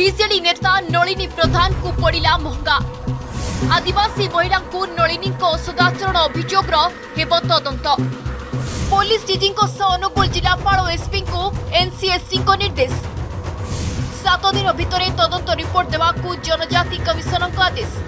BJD नेता नलिनी प्रधान को पड़ा महंगा। आदिवासी महिला को नलिनी सदाचरण अभियोग हेब तदंत। पुलिस डीजी अनुगुल जिलापाल और एसपी को एनसीएसटी को निर्देश। 7 दिन भितर तदंत रिपोर्ट देवा जनजाति कमिशन का आदेश।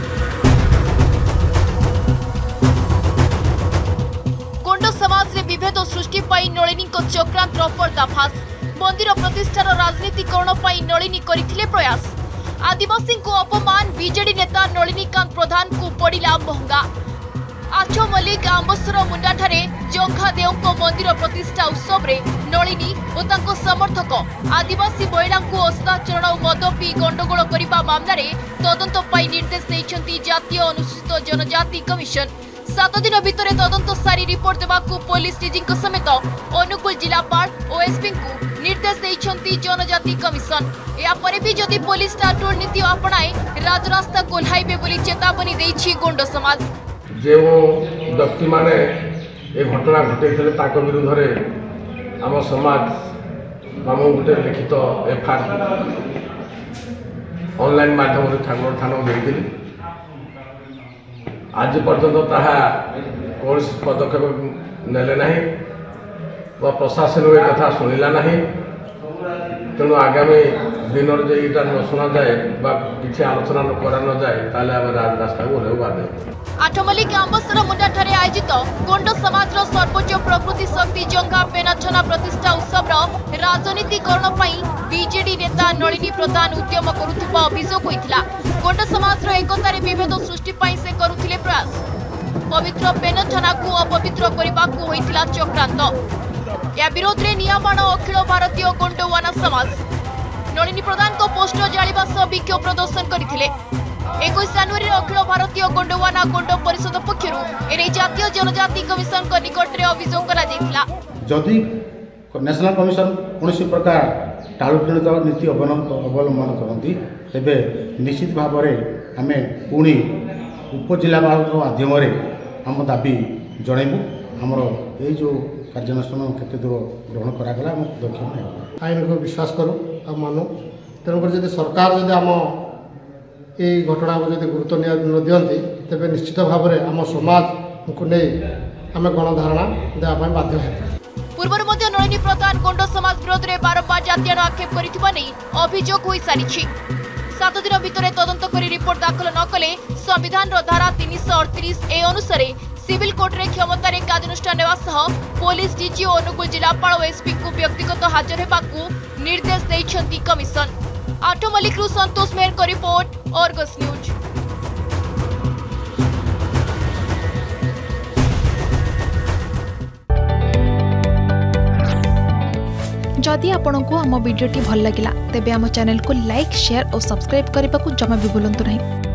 गोंड समाज रे विभेद सृष्टि पाई नलिनी चक्रांत पर्दाफाश। मंदिर प्रतिष्ठार राजनीतिकरण पाई नलिनी करथिले प्रयास। आदिवासी को अपमान बीजेडी नेता नलिनीकांत प्रधान को पड़ा महंगा। आठ मल्लिक आंबसर मुंडाठारे जंघादेव मंदिर प्रतिष्ठा उत्सव रे नलिनी और तांको समर्थक आदिवासी महिला को असदाचरण और मद पी गंडगोल करने मामलें तदंत पाई निर्देश देइछंती जातीय अनुसूचित जनजाति कमिशन। 7 दिन भितर तदंत सारी रिपोर्ट देवा पुलिस डीजी समेत अनुगुल जिलापाल और एसपी को निर्देश देइछंती जनजाति कमिशन। यापर भी जदि पुलिस टाटोल नीति अपनाए राजरास्ता कोल्हाइबे बोली चेतावनी देइछि गोंड समाज। जो व्यक्ति माने ये घटना घटे ताक विरुद्ध में आम समाज मामू गोटे लिखित एफआईआर ऑनलाइन माध्यम ठाकुर थाना देती। आज पर्यंत ताहा कौन पदक्षेप नेले ना प्रशासन कथा शुणिला ना। तेणु आगामी दिन में यहाँ न शुणा जाए किसी आलोचना करा न जाए राजरास्ता को ओह्लैबु बाध्य। आठमल्लिक आंबसर मुंडाठारे आयोजित गोंड समाज सर्वोच्च प्रकृति शक्ति जंगा पेनाछना प्रतिष्ठा उत्सव राजनीतिकरण बीजेडी नेता नलिनी प्रधान उद्यम करुवा अभियोग होता। गोंड समाज एकतार विभेद सृष्टि से करुथिले प्रयास। पवित्र पेनाछना को अपवित्र करने चक्रांत। या विरोध में नियामाण अखिल भारतीय गोंडवाना समाज नलिनी प्रधान को पोस्टर जालिबा सह विक्षोभ प्रदर्शन करथिले। 21 जनवरी अखिल भारतीय गोंडवाना गोंड परिषद पक्षर एने जातीय जनजाति कमिशन को निकट में अभियोग करा जायतिला। जदि नेशनल कमिशन कौन प्रकार टालुटलित नीति अवलंबन करती तेबे निश्चित भाव में आम पुणी उपजिलापाल माध्यम आम दाबी जनइबू। आमर ये जो कार्यानुष्ठान केते दूर ग्रहण करागला पदक्षेप आईन को विश्वास करूँ आ मानु। तेणुक जब सरकार जब आम ये घटना को जब गुरुत्व न दिखती तेज निश्चित भाव में आम समाज को नहीं आम गणधारणा देवाई बाध्य है। पूर्वर नलिनी प्रधान गोंड समाज विरोध में बारंबार जातीय आक्षेप अभियोग हो सारी। 7 दिन भितर तदंत कर रिपोर्ट दाखल न कले संविधान धारा 338 ए अनुसार सिविल कोर्ट रे क्षमतार कार्यानुष्ठान नेवा सह पुलिस डीजी और अनुगुल जिलापाल और एसपी को व्यक्तिगत हाजर हेबाकू निर्देश देइछंती कमिशन। आठमल्लिक संतोष मेहर को रिपोर्ट अर्गस न्यूज। जदि आपंक आम भिडी भल लगा तेब आम चैनल को लाइक शेयर और सब्सक्राइब करने को जमा भी भूलु नहीं।